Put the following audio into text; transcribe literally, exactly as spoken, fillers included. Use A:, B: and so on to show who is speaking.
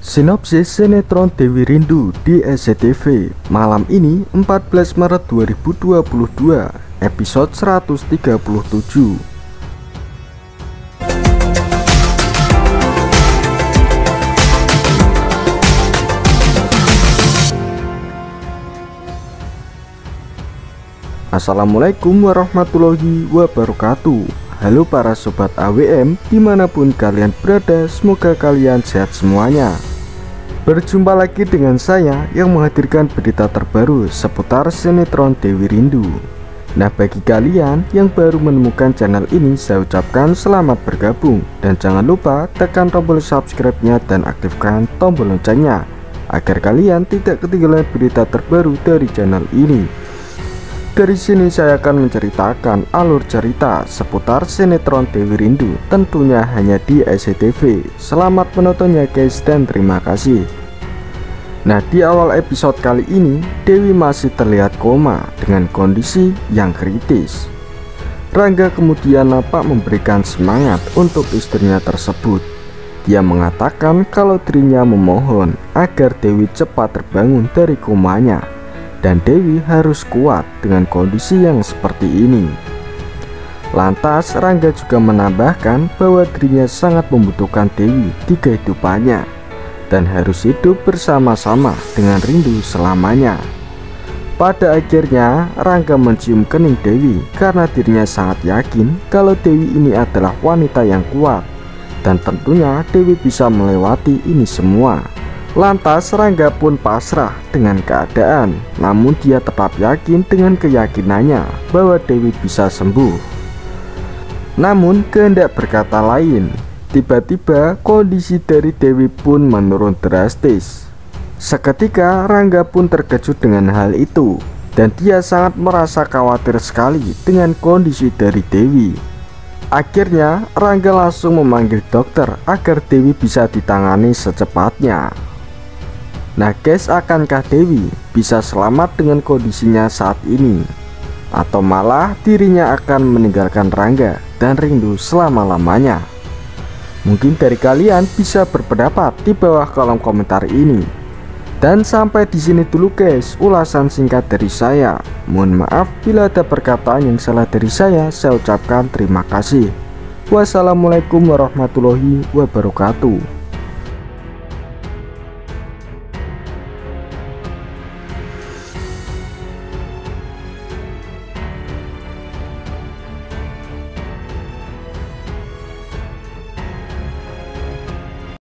A: Sinopsis sinetron Dewi Rindu di S C T V malam ini empat belas Maret dua ribu dua puluh dua, episode seratus tiga puluh tujuh. Assalamualaikum warahmatullahi wabarakatuh. Halo para sobat A W M dimanapun kalian berada, semoga kalian sehat semuanya. Berjumpa lagi dengan saya yang menghadirkan berita terbaru seputar sinetron Dewi Rindu. Nah, bagi kalian yang baru menemukan channel ini, saya ucapkan selamat bergabung. Dan jangan lupa tekan tombol subscribe-nya dan aktifkan tombol loncengnya agar kalian tidak ketinggalan berita terbaru dari channel ini. Dari sini saya akan menceritakan alur cerita seputar sinetron Dewi Rindu, tentunya hanya di S C T V. Selamat menontonnya guys, dan terima kasih. Nah, di awal episode kali ini Dewi masih terlihat koma dengan kondisi yang kritis. Rangga kemudian nampak memberikan semangat untuk istrinya tersebut. Dia mengatakan kalau dirinya memohon agar Dewi cepat terbangun dari komanya, dan Dewi harus kuat dengan kondisi yang seperti ini. Lantas Rangga juga menambahkan bahwa dirinya sangat membutuhkan Dewi di kehidupannya dan harus hidup bersama-sama dengan Rindu selamanya. Pada akhirnya Rangga mencium kening Dewi karena dirinya sangat yakin kalau Dewi ini adalah wanita yang kuat, dan tentunya Dewi bisa melewati ini semua. Lantas Rangga pun pasrah dengan keadaan, namun dia tetap yakin dengan keyakinannya bahwa Dewi bisa sembuh. Namun kehendak berkata lain. Tiba-tiba kondisi dari Dewi pun menurun drastis. Seketika Rangga pun terkejut dengan hal itu, dan dia sangat merasa khawatir sekali dengan kondisi dari Dewi. Akhirnya Rangga langsung memanggil dokter agar Dewi bisa ditangani secepatnya. Nah guys, akankah Dewi bisa selamat dengan kondisinya saat ini? Atau malah dirinya akan meninggalkan Rangga dan Rindu selama-lamanya? Mungkin dari kalian bisa berpendapat di bawah kolom komentar ini. Dan sampai di sini dulu guys ulasan singkat dari saya. Mohon maaf bila ada perkataan yang salah dari saya. Saya ucapkan terima kasih. Wassalamualaikum warahmatullahi wabarakatuh.